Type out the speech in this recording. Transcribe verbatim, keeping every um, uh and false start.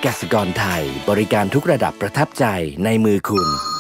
กสิกรไทยบริการทุกระดับประทับใจในมือคุณ